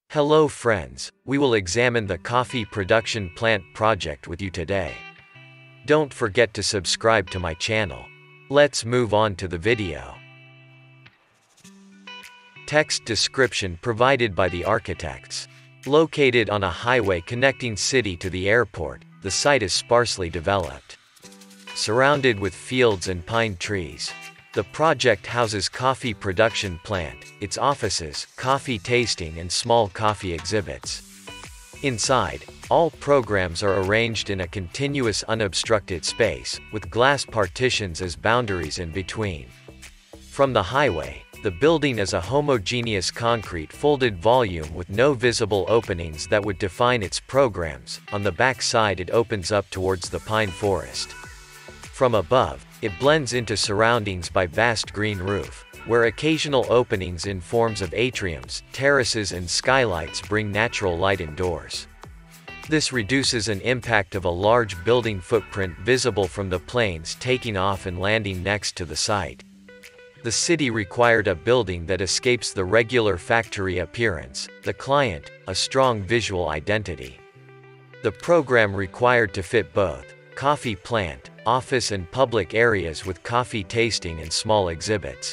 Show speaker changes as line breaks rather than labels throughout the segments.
Hello friends, we will examine the coffee production plant project with you today. Don't forget to subscribe to my channel. Let's move on to the video. Text description provided by the architects. Located on a highway connecting city to the airport, the site is sparsely developed. Surrounded with fields and pine trees. The project houses coffee production plant, its offices, coffee tasting and small coffee exhibits. Inside, all programs are arranged in a continuous unobstructed space, with glass partitions as boundaries in between. From the highway, the building is a homogeneous concrete folded volume with no visible openings that would define its programs. On the back side it opens up towards the pine forest. From above, it blends into surroundings by vast green roof, where occasional openings in forms of atriums, terraces and skylights bring natural light indoors. This reduces an impact of a large building footprint visible from the planes taking off and landing next to the site. The city required a building that escapes the regular factory appearance, the client, a strong visual identity. The program required to fit both coffee plant, office and public areas with coffee tasting and small exhibits.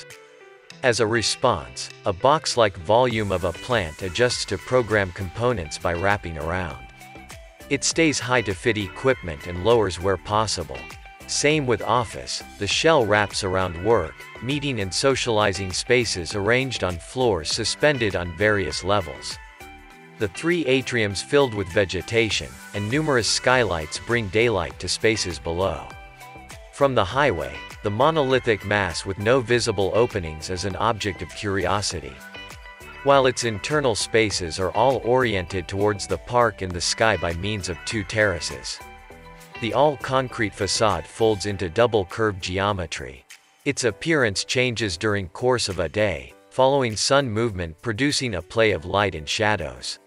As a response, a box-like volume of a plant adjusts to program components by wrapping around. It stays high to fit equipment and lowers where possible. Same with office, the shell wraps around work, meeting and socializing spaces arranged on floors suspended on various levels. The three atriums filled with vegetation, and numerous skylights bring daylight to spaces below. From the highway, the monolithic mass with no visible openings is an object of curiosity. While its internal spaces are all oriented towards the park and the sky by means of two terraces. The all-concrete facade folds into double-curved geometry. Its appearance changes during course of a day, following sun movement producing a play of light and shadows.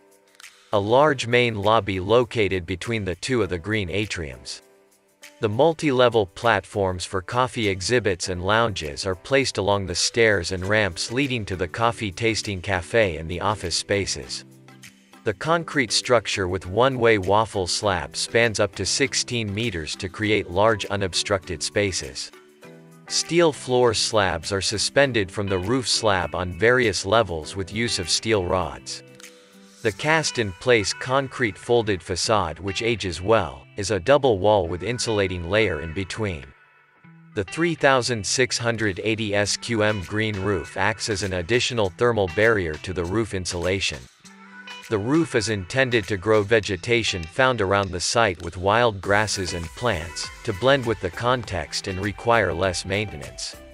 A large main lobby located between the two of the green atriums. The multi-level platforms for coffee exhibits and lounges are placed along the stairs and ramps leading to the coffee tasting cafe and the office spaces. The concrete structure with one-way waffle slab spans up to 16 meters to create large unobstructed spaces. Steel floor slabs are suspended from the roof slab on various levels with use of steel rods. The cast-in-place concrete folded facade, which ages well, is a double wall with insulating layer in between. The 3,680 SQM green roof acts as an additional thermal barrier to the roof insulation. The roof is intended to grow vegetation found around the site with wild grasses and plants, to blend with the context and require less maintenance.